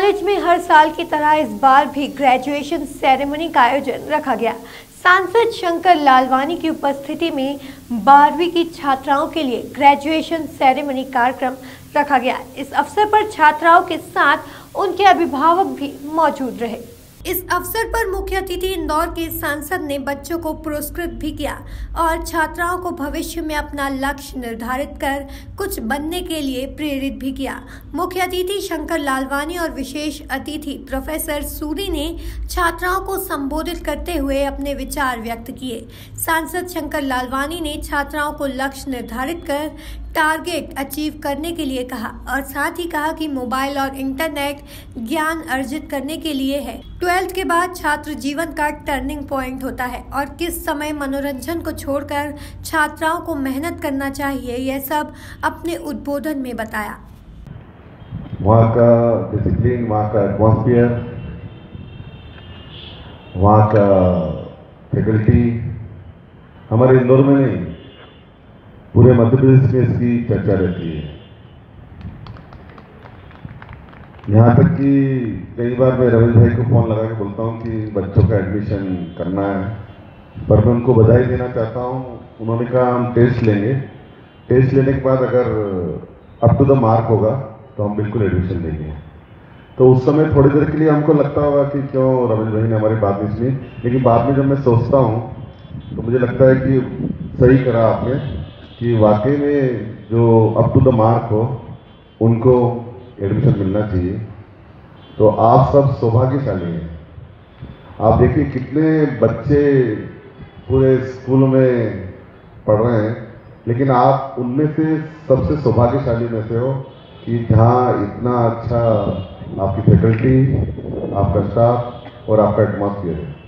College में हर साल की तरह इस बार भी ग्रेजुएशन सेरेमनी का आयोजन रखा गया। सांसद शंकर लालवानी की उपस्थिति में 12वीं की छात्राओं के लिए ग्रेजुएशन सेरेमनी कार्यक्रम रखा गया। इस अवसर पर छात्राओं के साथ उनके अभिभावक भी मौजूद रहे। इस अवसर पर मुख्य अतिथि इंदौर के सांसद ने बच्चों को पुरस्कृत भी किया और छात्राओं को भविष्य में अपना लक्ष्य निर्धारित कर कुछ बनने के लिए प्रेरित भी किया। मुख्य अतिथि शंकर लालवानी और विशेष अतिथि प्रोफेसर सूरी ने छात्राओं को संबोधित करते हुए अपने विचार व्यक्त किए। सांसद शंकर लालवानी ने छात्राओं को लक्ष्य निर्धारित कर टारगेट अचीव करने के लिए कहा और साथ ही कहा कि मोबाइल और इंटरनेट ज्ञान अर्जित करने के लिए है। 12th के बाद छात्र जीवन का टर्निंग पॉइंट होता है और किस समय मनोरंजन को छोड़कर छात्राओं को मेहनत करना चाहिए, यह सब अपने उद्बोधन में बताया। वहाँ का डिसिप्लिन, वहाँ का एटमॉस्फेयर, वहाँ का फैकल्टी हमारे इंदौर में नहीं, पूरे मध्य प्रदेश में इसकी चर्चा रहती है। यहाँ तक कि कई बार मैं रवि भाई को फोन लगा के बोलता हूँ कि बच्चों का एडमिशन करना है, पर मैं उनको बधाई देना चाहता हूँ। उन्होंने कहा हम टेस्ट लेंगे, टेस्ट लेने के बाद अगर अप टू द मार्क होगा तो हम बिल्कुल एडमिशन देंगे। तो उस समय थोड़ी देर के लिए हमको लगता होगा कि क्यों रवि भाई ने हमारी बात नहीं सुनी, लेकिन बाद में जब मैं सोचता हूँ तो मुझे लगता है कि सही करा आपने कि वाकई में जो अप टू द मार्क हो उनको एडमिशन मिलना चाहिए। तो आप सब सौभाग्यशाली हैं। आप देखिए कितने बच्चे पूरे स्कूल में पढ़ रहे हैं, लेकिन आप उनमें से सबसे सौभाग्यशाली में से हो कि जहाँ इतना अच्छा आपकी फैकल्टी, आपका स्टाफ और आपका एटमॉस्फेयर है।